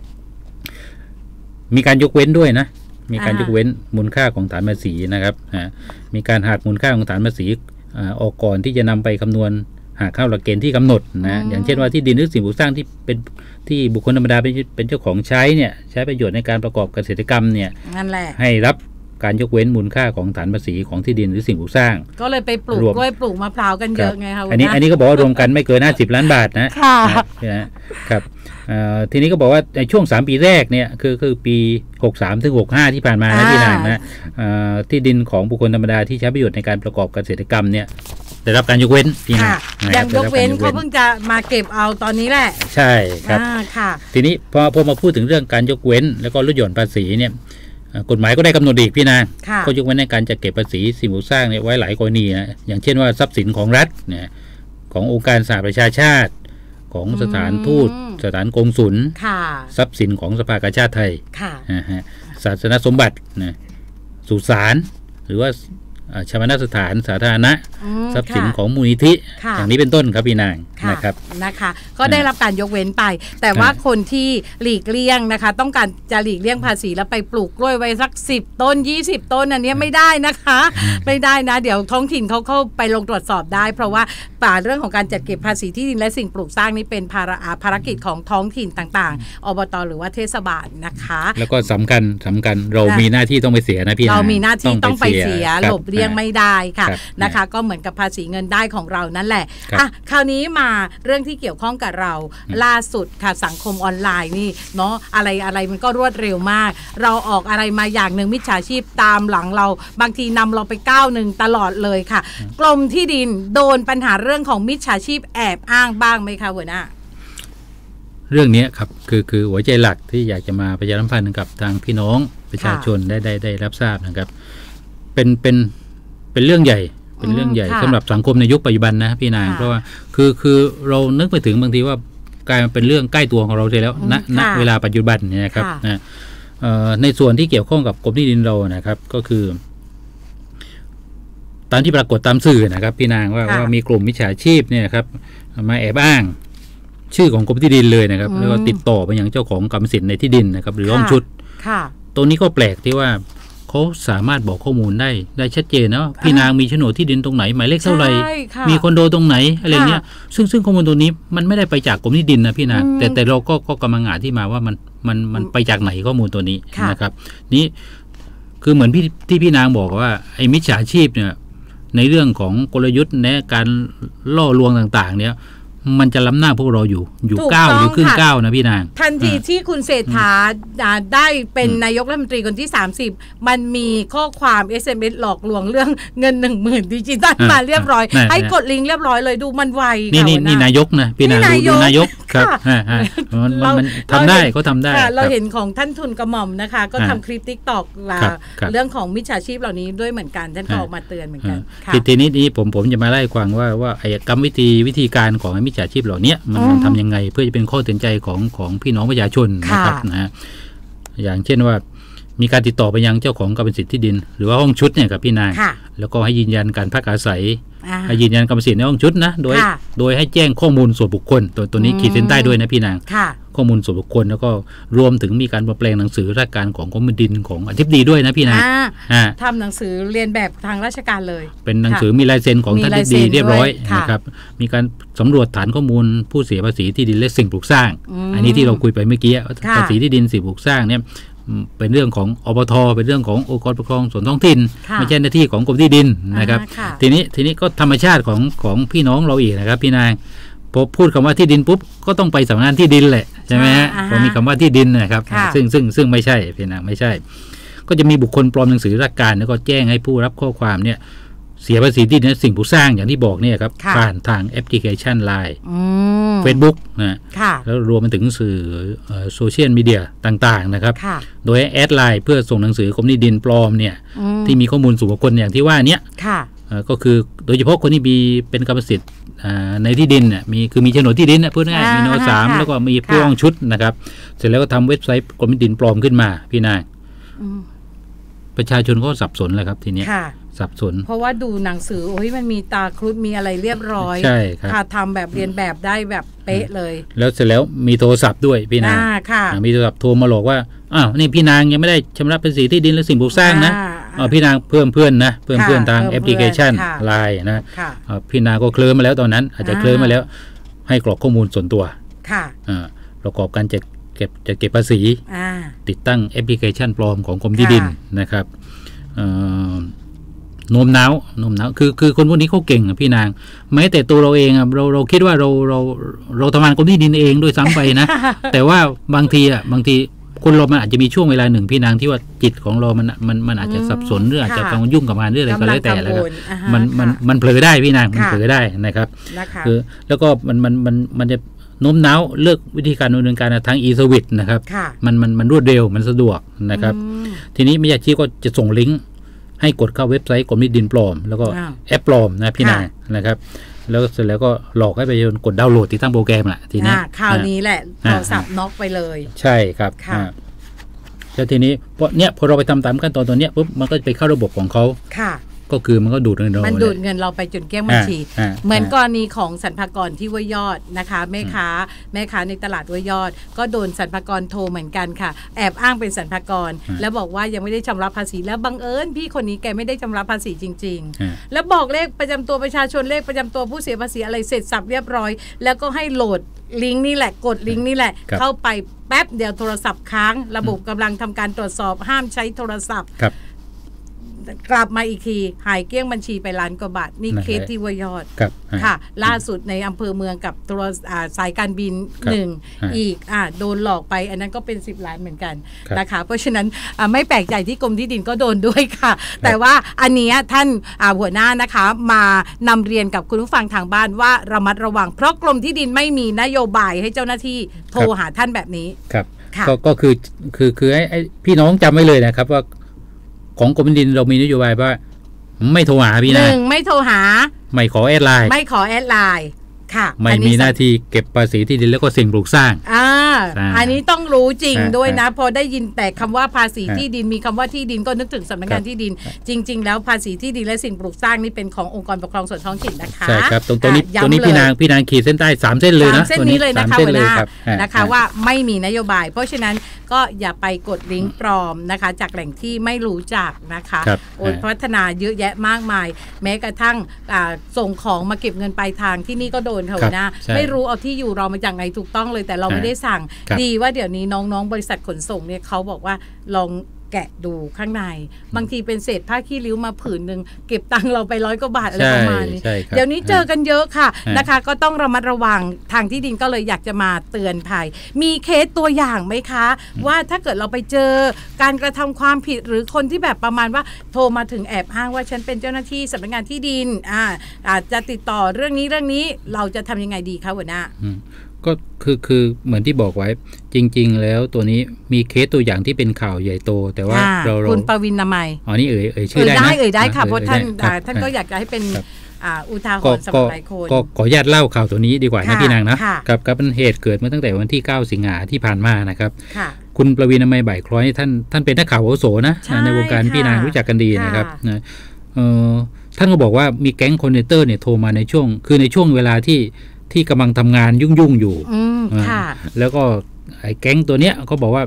มีการยกเว้นด้วยนะมีการยกเว้นมูลค่าของฐานภาษีนะครับมีการหักมูลค่าของฐานภาษีออกก่อนที่จะนำไปคำนวณหากเข้าหลักเกณฑ์ที่กำหนดนะอย่างเช่นว่าที่ดินหรือสิ่งปลูกสร้างที่เป็นที่บุคคลธรรมดาเป็นเจ้าของใช้เนี่ยใช้ประโยชน์ในการประกอบเกษตรกรรมเนี่ยนั่นแหละให้รับการยกเว้นมูลค่าของฐานภาษีของที่ดินหรือสิ่งปลูกสร้างก็เลยไปปลูกกล้วยปลูกมะพร้าวกันเยอะไงคะอันนี้ก็บอกว่ารวมกันไม่เกิน50 ล้านบาทนะครับทีนี้ก็บอกว่าในช่วง3 ปีแรกเนี่ยคือปี63ถึง65ที่ผ่านมานะพี่นางนะที่ดินของบุคคลธรรมดาที่ใช้ประโยชน์ในการประกอบเกษตรกรรมเนี่ยได้รับการยกเว้นพี่นางยังยกเว้นเขาเพิ่งจะมาเก็บเอาตอนนี้แหละใช่ครับทีนี้พอมาพูดถึงเรื่องการยกเว้นแล้วก็ลดหย่อนภาษีเนี่ยกฎหมายก็ได้กำหนดอีกพี่นางก็ยกเว้นในการจัดเก็บภาษีสิ่งปลูกสร้างเนี่ยไว้หลายกรณีนะอย่างเช่นว่าทรัพย์สินของรัฐเนี่ยขององค์การสหประชาชาติของสถานทูตสถานกงสุลทรัพย์สินของสภากาชาดไทยศาสนสมบัตินะสุสานหรือว่าชาปนสถานสาธารณะทรัพย์สินของมูลนิธิอย่างนี้เป็นต้นครับพี่นางนะครับก็ได้รับการยกเว้นไปแต่ว่าคนที่หลีกเลี่ยงนะคะต้องการจะหลีกเลี่ยงภาษีแล้วไปปลูกกล้วยไว้สัก10 ต้น20 ต้นอันนี้ไม่ได้นะคะไม่ได้นะเดี๋ยวท้องถิ่นเขาเข้าไปลงตรวจสอบได้เพราะว่าเรื่องของการจัดเก็บภาษีที่ดินและสิ่งปลูกสร้างนี่เป็นภารกิจของท้องถิ่นต่างๆอบตหรือว่าเทศบาลนะคะแล้วก็สำคัญเรามีหน้าที่ต้องไปเสียนะพี่เรามีหน้าที่ต้องไปเสียหลบเลี่ยงไม่ได้ค่ะนะคะก็เหมือนกับภาษีเงินได้ของเรานั่นแหละคราวนี้มาเรื่องที่เกี่ยวข้องกับเราล่าสุดค่ะสังคมออนไลน์นี่เนาะอะไรมันก็รวดเร็วมากเราออกอะไรมาอย่างหนึ่งมิจฉาชีพตามหลังเราบางทีนำเราไปก้าวหนึ่งตลอดเลยค่ะกรมที่ดินโดนปัญหาเรื่องของมิจฉาชีพแอบอ้างบ้างไหมคะหัวหน้าเรื่องนี้ครับคือหัวใจหลักที่อยากจะมาประชาสัมพันธ์กับทางพี่น้องประชาชนได้รับทราบนะครับเป็นเรื่องใหญ่สำหรับสังคมในยุคปัจจุบันนะพี่นางเพราะว่าคือเรานึกไปถึงบางทีว่ากลายมาเป็นเรื่องใกล้ตัวของเราเลยแล้วณเวลาปัจจุบันเนี่ยนะครับในส่วนที่เกี่ยวข้องกับกรมที่ดินเรานะครับก็คือตามที่ปรากฏตามสื่อนะครับพี่นางว่ามีกลุ่มมิจฉาชีพเนี่ยครับมาแอบอ้างชื่อของกรมที่ดินเลยนะครับแล้วก็ติดต่อไปยังเจ้าของกรรมสิทธิ์ในที่ดินนะครับหรือห้องชุดตัวนี้ก็แปลกที่ว่าเขาสามารถบอกข้อมูลได้ชัดเจนนะพี่นางมีโฉนดที่ดินตรงไหนหมายเลขเท่าไหร่มีคอนโดตรงไหนอะไรเงี้ยซึ่งข้อมูลตัวนี้มันไม่ได้ไปจากกรมที่ดินนะพี่นางแต่เราก็กำลังหาที่มาว่ามันไปจากไหนข้อมูลตัวนี้นะครับนี่คือเหมือนที่พี่นางบอกว่าไอ้มิจฉาชีพเนี่ยในเรื่องของกลยุทธ์ในการล่อลวงต่างๆเนี่ยมันจะล้ำหน้าพวกเราอยู่9หรือขึ้น9นะพี่นางทันทีที่คุณเศรษฐาได้เป็นนายกรัฐมนตรีคนที่30มันมีข้อความ SMS หลอกลวงเรื่องเงิน 10,000 ดิจิตอลมาเรียบร้อยให้กดลิงก์เรียบร้อยเลยดูมันไวนี่นายกนะพี่นางดูนายกครับมันทำได้เขาทำได้เราเห็นของท่านทุนกระหม่อมนะคะก็ทำคลิป TikTok เรื่องของมิจฉาชีพเหล่านี้ด้วยเหมือนกันท่านก็ออกมาเตือนเหมือนกันทีนี้ผมจะมาไล่ความว่าไอ้กรรมวิธีการของมิจฉาชีพเหล่านี้มันทำยังไงเพื่อจะเป็นข้อเตือนใจของพี่น้องประชาชนนะครับนะอย่างเช่นว่ามีการติดต่อไปยังเจ้าของกรรมสิทธิ์ที่ดินหรือว่าห้องชุดเนี่ยกับพี่นางแล้วก็ให้ยืนยันการพักอาศัยให้ยืนยันกรรมสิทธิ์ในห้องชุดนะโดยให้แจ้งข้อมูลส่วนบุคคลตัวนี้ขีดเส้นใต้ด้วยนะพี่นางข้อมูลส่วนบุคคลแล้วก็รวมถึงมีการแปลงหนังสือราชการของกรมดินของอธิบดีด้วยนะพี่นางทำหนังสือเรียนแบบทางราชการเลยเป็นหนังสือมีลายเซ็นของท่านอธิบดีเรียบร้อยนะครับมีการสำรวจฐานข้อมูลผู้เสียภาษีที่ดินและสิ่งปลูกสร้างอันนี้ที่เราคุยไปเมื่อกี้ภาษีที่ดินสิ่งปลูกสร้างเนี่ยเป็นเรื่องของอบต.เป็นเรื่องขององค์กรปกครองส่วนท้องถิ่นไม่ใช่หน้าที่ของกรมที่ดินนะครับทีนี้ก็ธรรมชาติของพี่น้องเราอีกนะครับพี่นางพอพูดคำว่าที่ดินปุ๊บก็ต้องไปสำนักงานที่ดินแหละใช่ไหมฮะพอมีคำว่าที่ดินนะครับซึ่งไม่ใช่พี่นางไม่ใช่ก็จะมีบุคคลปลอมหนังสือราชการแล้วก็แจ้งให้ผู้รับข้อความเนี่ยเสียภาษีที่ดินสิ่งปลูกสร้างอย่างที่บอกเนี่ยครับผ่านทางแอปพลิเคชัน LINE Facebook นะแล้วรวมไปถึงสื่อโซเชียลมีเดียต่างๆนะครับโดยแอดไลน์เพื่อส่งหนังสือกรมที่ดินปลอมเนี่ยที่มีข้อมูลส่วนบุคคลอย่างที่ว่านี้ก็คือโดยเฉพาะคนที่มีเป็นกรรมสิทธิ์ในที่ดินเนี่ยมีโฉนดที่ดินพูดง่ายมีน.3แล้วก็มีผู้ห้องชุดนะครับเสร็จแล้วก็ทำเว็บไซต์กรมที่ดินปลอมขึ้นมาพี่นายประชาชนก็สับสนเลยครับทีนี้สับสนเพราะว่าดูหนังสือโอ้ยมันมีตาครุฑมีอะไรเรียบร้อยใช่ครับทำแบบเรียนแบบได้แบบเป๊ะเลยแล้วเสร็จแล้วมีโทรศัพท์ด้วยพี่นางมีโทรศัพท์โทรมาหลอกว่าอ้าวนี่พี่นางยังไม่ได้ชำระภาษีที่ดินและสิ่งปลูกสร้างนะพี่นางเพิ่มเพื่อนนะเพิ่มเพื่อนทางแอปพลิเคชัน LINE นะพี่นางก็เคลิ้มมาแล้วตอนนั้นอาจจะเคลิ้มมาแล้วให้กรอกข้อมูลส่วนตัวประกอบการจะเก็บภาษีติดตั้งแอปพลิเคชันปลอมของกรมที่ดินนะครับโน้มน้าวคือคนพวกนี้เขาเก่งพี่นางแม้แต่ตัวเราเองเราคิดว่าเราทำงานกรมที่ดินเองด้วยซ้ำไปนะ แต่ว่าบางทีคนเรามันอาจจะมีช่วงเวลาหนึ่งพี่นางที่ว่าจิตของเรามันอาจจะสับสนหรืออาจจะกำลังยุ่งกับงานหรืออะไรก็แล้วแต่แล้วมันเผลอได้พี่นางมันเผลอได้นะครับคือแล้วก็มันจะโน้มน้าวเลือกวิธีการดำเนินการทาง e-service นะครับมันรวดเร็วมันสะดวกนะครับทีนี้มิจฉาชีพก็จะส่งลิงก์ให้กดเข้าเว็บไซต์กรมที่ดินปลอมแล้วก็แอปปลอมนะพี่นางนะครับแล้วเสร็จแล้วก็หลอกให้ประชาชนกดดาวน์โหลดติดตั้งโปรแกรมแหละทีนี้ข่าวนี้แหละโทรศัพท์น็อกไปเลยใช่ครับแล้วทีนี้พอเราไปทำตามขั้นตอนตัวเนี้ยปุ๊บมันก็ไปเข้าระบบของเขาก็คือมันก็ดูดเงินเรามันดูดเงินเราไปจนเกลี้ยงบัญชีเหมือนกรณีของสรรพากรที่ห้วยยอดนะคะแม่ค้าในตลาดห้วยยอดก็โดนสรรพากรโทรเหมือนกันค่ะแอบอ้างเป็นสรรพากรแล้วบอกว่ายังไม่ได้ชำระภาษีแล้วบังเอิญพี่คนนี้แกไม่ได้ชำระภาษีจริงๆแล้วบอกเลขประจำตัวประชาชนเลขประจำตัวผู้เสียภาษีอะไรเสร็จสับเรียบร้อยแล้วก็ให้โหลดลิงก์นี่แหละกดลิงก์นี่แหละเข้าไปแป๊บเดียวโทรศัพท์ค้างระบบกำลังทำการตรวจสอบห้ามใช้โทรศัพท์กลับมาอีกทีหายเกลี้ยงบัญชีไปล้านกว่าบาทนี่เคสที่ห้วยยอดค่ะล่าสุดในอำเภอเมืองกับตัวสายการบิน1อีกโดนหลอกไปอันนั้นก็เป็น10 ล้านเหมือนกันนะคะเพราะฉะนั้นไม่แปลกใจที่กรมที่ดินก็โดนด้วยค่ะแต่ว่าอันนี้ท่านหัวหน้านะคะมานำเรียนกับคุณผู้ฟังทางบ้านว่าระมัดระวังเพราะกรมที่ดินไม่มีนโยบายให้เจ้าหน้าที่โทรหาท่านแบบนี้ครับก็คือให้พี่น้องจำไว้เลยนะครับว่าของกรมที่ดินเรามีนโยบายว่าไม่โทรหาพี่นะ 1ไม่โทรหาไม่ขอแอดไลน์ค่ะไม่มีหน้าที่เก็บภาษีที่ดินแล้วก็สิ่งปลูกสร้างอันนี้ต้องรู้จริงด้วยนะพอได้ยินแต่คำว่าภาษีที่ดินมีคำว่าที่ดินก็นึกถึงสำนักงานที่ดินจริงๆแล้วภาษีที่ดินและสิ่งปลูกสร้างนี่เป็นขององค์กรปกครองส่วนท้องถิ่นนะคะใช่ครับตรงนี้พี่นางขีดเส้นใต้3เส้นเลยนะ 3เส้นนี้เลยนะคะหัวหน้านะคะว่าไม่มีนโยบายเพราะฉะนั้นก็อย่าไปกดลิงก์ปลอมนะคะจากแหล่งที่ไม่รู้จักนะคะพัฒนาเยอะแยะมากมายแม้กระทั่งส่งของมาเก็บเงินปลายทางที่นี่ก็โดนหัวหน้าไม่รู้เอาที่อยู่เรามาจากไหนถูกต้องเลยแต่เราไม่ได้สั่งดีว่าเดี๋ยวนี้น้องๆบริษัทขนส่งเนี่ยเขาบอกว่าลองแกะดูข้างในบางทีเป็นเศษผ้าขี้ริ้วมาผืนนึงเก็บตังค์เราไป100 กว่าบาทอะไรประมาณนี้เดี๋ยวนี้เจอกันเยอะค่ะนะคะก็ต้องระมัดระวังทางที่ดินก็เลยอยากจะมาเตือนภัยมีเคสตัวอย่างไหมคะว่าถ้าเกิดเราไปเจอการกระทำความผิดหรือคนที่แบบประมาณว่าโทรมาถึงแอบอ้างว่าฉันเป็นเจ้าหน้าที่สำนักงานที่ดินอาจจะติดต่อเรื่องนี้เราจะทำยังไงดีคะหัวหน้าก็คือเหมือนที่บอกไว้จริงๆแล้วตัวนี้มีเคสตัวอย่างที่เป็นข่าวใหญ่โตแต่ว่าเราคุณปวินนามัยนี่เอ่ยชื่อได้นะได้ค่ะเพราะท่านก็อยากจะให้เป็นอุทาหรณ์สำหรับหลายคนก็ขออนุญาตเล่าข่าวตัวนี้ดีกว่านะพี่นางนะกับเป็นเหตุเกิดมาตั้งแต่วันที่9 สิงหาที่ผ่านมานะครับคุณปวินนามัยบ่ายคล้อยท่านเป็นนักข่าวอาวุโสนะในวงการพี่นางรู้จักกันดีนะครับท่านก็บอกว่ามีแก๊งคอนเทนเตอร์เนี่ยโทรมาในช่วงเวลาที่กำลังทำงานยุ่งอยู่แล้วก็ไอ้แก๊งตัวเนี้ยเขาบอกว่า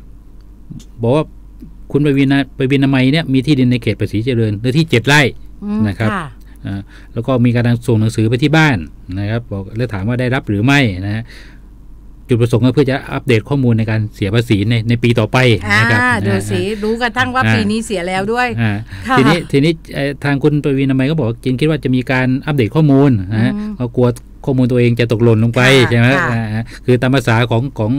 คุณปวินนามัยเนี่ยมีที่ดินในเขตภาษีเจริญเนื้อที่7 ไร่นะครับแล้วก็มีการส่งหนังสือไปที่บ้านนะครับบอกแล้วถามว่าได้รับหรือไม่นะฮะจุดประสงค์ก็เพื่อจะอัปเดตข้อมูลในการเสียภาษีในปีต่อไปนะครับดูสิรู้กระทั่งว่าปีนี้เสียแล้วด้วยทีนี้ทางคุณปวินนามัยก็บอกจริงคิดว่าจะมีการอัปเดตข้อมูลนะฮะกลัวข้อมูลตัวเองจะตกหล่นลงไปใช่ไหมคือตามภาษาของ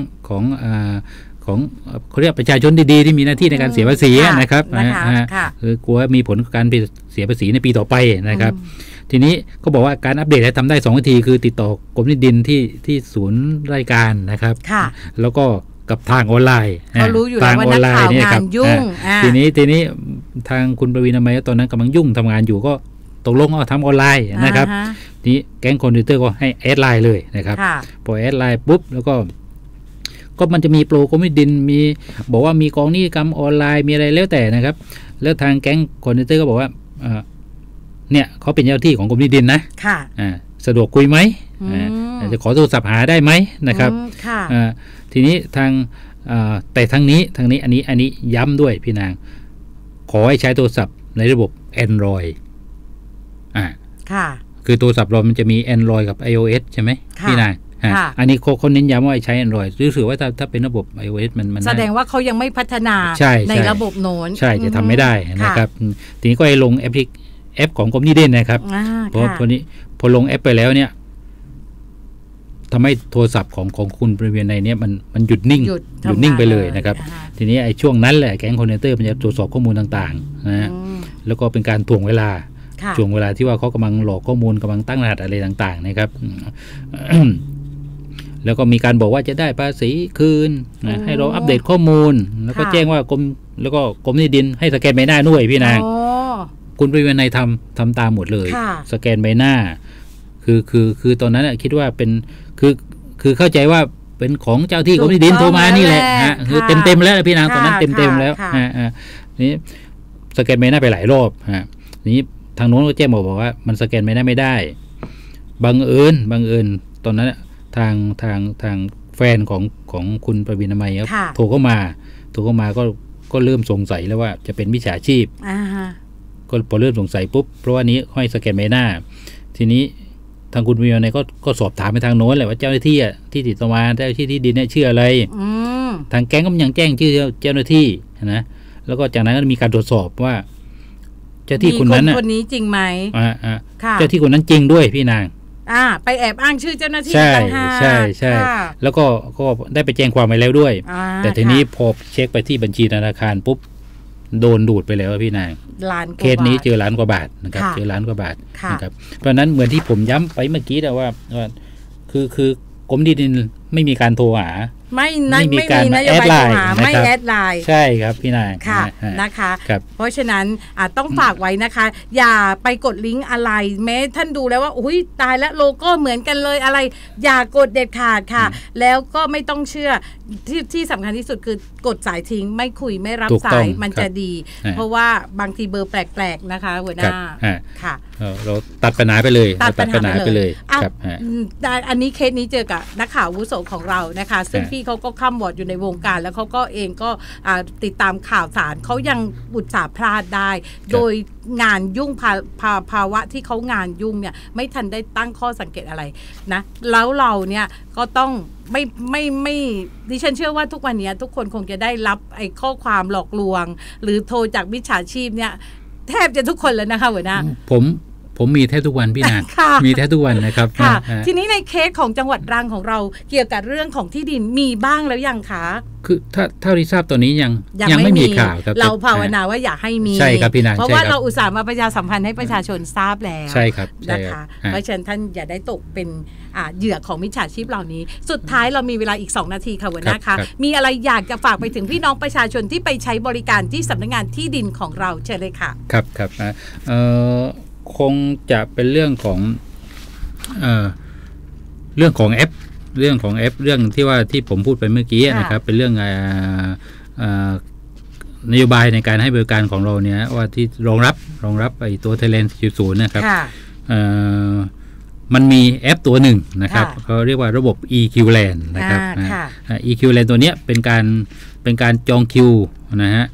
เขาเรียกประชาชนดีๆที่มีหน้าที่ในการเสียภาษีนะครับคือกลัวมีผลการเสียภาษีในปีต่อไปนะครับทีนี้ก็บอกว่าการอัปเดตทำได้2 วิธีคือติดต่อกรมที่ดินที่ศูนย์ราชการนะครับแล้วก็กับทางออนไลน์เขารู้อยู่แล้วว่านักข่าวงานยุ่งทีนี้ทางคุณปวินนามัยตอนนั้นกำลังยุ่งทำงานอยู่ก็ตกลงเอาทำออนไลน์นะครับนี้แก๊งคอนเทนเตอร์ก็ให้แอดไลน์เลยนะครับพอแอดไลน์ปุ๊บแล้วก็มันจะมีโปรกรมที่ดินมีบอกว่ามีกองนิติกรรมออนไลน์มีอะไรแล้วแต่นะครับแล้วทางแก๊งคอนเทนเตอร์ก็บอกว่าเนี่ยเขาเป็นเจ้าที่ของกรมที่ดินนะค่ะสะดวกคุยไหมจะขอโทรศัพท์หาได้ไหมนะครับทีนี้ทางแต่ทางนี้อันนี้ย้ำด้วยพี่นางขอให้ใช้โทรศัพท์ในระบบ Android ค่ะคือโทรศัพท์เรามันจะมี Android กับ iOS ใช่ไหมพี่นางอันนี้เขาเน้นย้ำว่าใช้ Android รู้สึกว่าถ้าเป็นระบบ iOS มันแสดงว่าเขายังไม่พัฒนาในระบบโน้นใช่จะทำไม่ได้นะครับทีนี้ก็ให้ลงแอปของกรมที่ดินนะครับพอลงแอปไปแล้วเนี่ยทำให้โทรศัพท์ของคุณบริเวณในนี้มันหยุดนิ่งไปเลยนะครับทีนี้ไอ้ช่วงนั้นแหละแก๊งคอนเทนเตอร์มันจะตรวจสอบข้อมูลต่างๆนะแล้วก็เป็นการถ่วงเวลาที่ว่าเขากำลังหลอกข้อมูลกำลังตั้งรหัสอะไรต่างๆนะครับ แล้วก็มีการบอกว่าจะได้ภาษีคืนให้เราอัปเดตข้อมูลแล้วก็แจ้งว่ากรมที่ดินให้สแกนใบหน้าด้วยพี่นางคุณบริเวณในทำตามหมดเลยสแกนใบหน้าคือตอนนั้นคิดว่าเป็นคือเข้าใจว่าเป็นของเจ้าที่กรมที่ดินโทรมานี่แหละคือเต็มแล้วพี่นางตอนนั้นเต็มแล้วนี่สแกนใบหน้าไปหลายรอบนี้ทางโน้นก็แจ้งบอกว่ามันสแกนใบหน้าไม่ได้บังเอิญตอนนั้นทางแฟนของคุณประวินามัยโทรเข้ามาก็เริ่มสงสัยแล้วว่าจะเป็นมิจฉาชีพก็พอเริ่มสงสัยปุ๊บเพราะว่านี้ให้สแกนใบหน้าทีนี้ทางคุณวิวในก็สอบถามไปทางโน้นแหละว่าเจ้าหน้าที่ที่ติดต่อมาเจ้าหน้าที่ที่ดินเนี่ยชื่ออะไรทางแก๊งก็ยังแจ้งชื่อเจ้าหน้าที่นะแล้วก็จากนั้นก็มีการตรวจสอบว่าเจ้าที่คนนั้นคนนี้จริงไหมเจ้าที่คนนั้นจริงด้วยพี่นางไปแอบอ้างชื่อเจ้าหน้าที่ต่างหากใช่แล้วก็ได้ไปแจ้งความไปแล้วด้วยแต่ทีนี้พอเช็คไปที่บัญชีธนาคารปุ๊บโดนดูดไปแล้วพี่นางเคสนี้เจอล้านกว่าบาทนะครับเจอล้านกว่าบาทนะครับเพราะนั้นเหมือนที่ผมย้ำไปเมื่อกี้แต่ว่าคือกรมที่ดินไม่มีการโทรหาไม่มีการแอดไลน์ไม่แอดไลน์ใช่ครับพี่นางค่ะนะคะเพราะฉะนั้นต้องฝากไว้นะคะอย่าไปกดลิงก์อะไรแม้ท่านดูแล้วว่าอุ้ยตายแล้วโลโก้เหมือนกันเลยอะไรอย่ากดเด็ดขาดค่ะแล้วก็ไม่ต้องเชื่อที่สำคัญที่สุดคือกดสายทิ้งไม่คุยไม่รับสายมันจะดีเพราะว่าบางทีเบอร์แปลกๆนะคะหัวหน้าค่ะเราตัดปัญหาไปเลยตัดปัญหาไปเลยครับอันนี้เคสนี้เจอกับนักข่าวอาวุโสของเรานะคะซึ่งพี่เขาก็ข้ามบอดอยู่ในวงการแล้วเขาก็เองก็ติดตามข่าวสารเขายังอุตส่าห์พลาดได้โดยงานยุ่งภาวะที่เขางานยุ่งเนี่ยไม่ทันได้ตั้งข้อสังเกตอะไรนะแล้วเราเนี่ยก็ต้องไม่ดิฉันเชื่อว่าทุกวันนี้ทุกคนคงจะได้รับไอ้ข้อความหลอกลวงหรือโทรจากมิจฉาชีพเนี่ยแทบจะทุกคนแล้วนะคะหัวหน้าผมมีแทบทุกวันพี่นางมีแทบทุกวันนะครับทีนี้ในเคสของจังหวัดตรังของเราเกี่ยวกับเรื่องของที่ดินมีบ้างแล้วยังคะคือถ้าที่ทราบตอนนี้ยังไม่มีข่าวครับเราภาวนาว่าอยากให้มีใช่ครับพี่นางเพราะว่าเราอุตส่าห์มาประชาสัมพันธ์ให้ประชาชนทราบแล้วใช่ครับนะคะเพราะฉะนั้นท่านอย่าได้ตกเป็นเหยื่อของมิจฉาชีพเหล่านี้สุดท้ายเรามีเวลาอีก2นาทีค่ะหัวหน้าคะมีอะไรอยากจะฝากไปถึงพี่น้องประชาชนที่ไปใช้บริการที่สำนักงานที่ดินของเราเชิญเลยค่ะครับคงจะเป็นเรื่องของแอปเรื่องที่ผมพูดไปเมื่อกี้นะครับเป็นเรื่องนโยบายในการให้บริการของเราเนี่ยว่าที่รองรับไอ้ตัว Thailand 4.0 นะครับมันมีแอปตัวหนึ่งนะครับเขาเรียกว่าระบบ EQLand นะครับ EQLand ตัวเนี้ยเป็นการจองคิวนะฮะ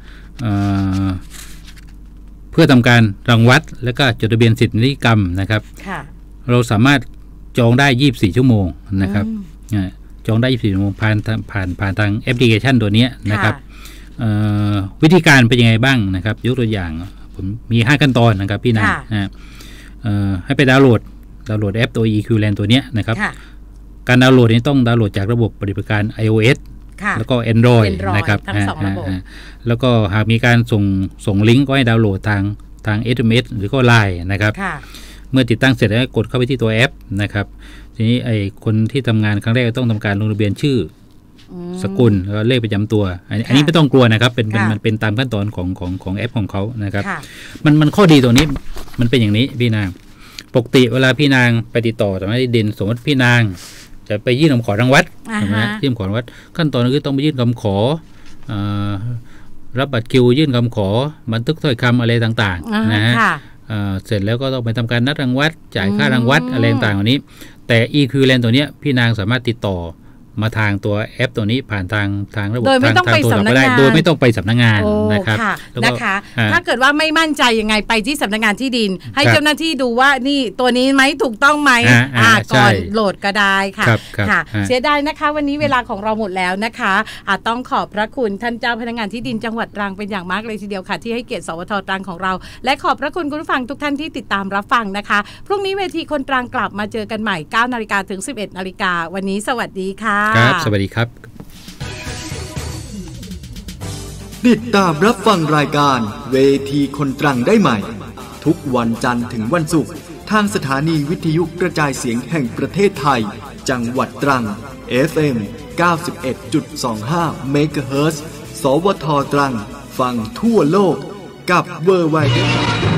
เพื่อทำการรังวัดและก็จดทะเบียนสิทธินิติกรรมนะครับเราสามารถจองได้24ชั่วโมงนะครับจองได้24ชั่วโมงผ่านทางแอปพลิเคชันตัวนี้นะครับวิธีการเป็นยังไงบ้างนะครับยกตัวอย่างผมมี5ขั้นตอนนะครับพี่นางให้ไปดาวน์โหลดแอปตัว EQLand ตัวนี้นะครับการดาวน์โหลดนี้ต้องดาวน์โหลดจากระบบปฏิบัติการ iOS แล้วก็ Android นะครับแล้วก็หากมีการส่งลิงก์ก็ให้ดาวน์โหลดทาง SMS หรือก็ LINE นะครับเมื่อติดตั้งเสร็จแล้วกดเข้าไปที่ตัวแอปนะครับทีนี้ไอ้คนที่ทำงานครั้งแรกต้องทำการลงทะเบียนชื่อสกุลแล้วเลขประจำตัวอันนี้ไม่ต้องกลัวนะครับมันเป็นตามขั้นตอนของแอปของเขานะครับมันข้อดีตรงนี้มันเป็นอย่างนี้พี่นางปกติเวลาพี่นางไปติดต่อสำนักงานที่ดินสมมติพี่นางจะไปยื่นคำขอรังวัดนะยื่นคำขอรังวัดขั้นตอนคือต้องไปยื่นคำขอรับบัตรคิวยื่นคำขอบันทึกถ้อยคำอะไรต่างๆนะฮะเสร็จแล้วก็ต้องไปทำการนัดรังวัดจ่ายค่ารังวัดอะไรต่างๆวันนี้แต่ Equivalent ตัวเนี้ยพี่นางสามารถติดต่อมาทางตัวแอปตัวนี้ผ่านทางระบบทางโทรศัพท์ก็ได้โดยไม่ต้องไปสำนักงานนะครับนะคะถ้าเกิดว่าไม่มั่นใจยังไงไปที่สำนักงานที่ดินให้เจ้าหน้าที่ดูว่านี่ตัวนี้ไหมถูกต้องไหมก่อนโหลดก็ได้ค่ะเสียดายนะคะวันนี้เวลาของเราหมดแล้วนะคะต้องขอบพระคุณท่านเจ้าพนักงานที่ดินจังหวัดตรังเป็นอย่างมากเลยทีเดียวค่ะที่ให้เกียรติสวท.ตรังของเราและขอบพระคุณคุณผู้ฟังทุกท่านที่ติดตามรับฟังนะคะพรุ่งนี้เวทีคนตรังกลับมาเจอกันใหม่ 9 นาฬิกาถึง 11 นาฬิกาวันนี้สวัสดีค่ะครับสวัสดีครับติดตามรับฟังรายการเวทีคนตรังได้ใหม่ทุกวันจันทร์ถึงวันศุกร์ทางสถานีวิทยุกระจายเสียงแห่งประเทศไทยจังหวัดตรัง FM 91.25 เมกะเฮิรตซ์ สวท.ตรังฟังทั่วโลกกับ www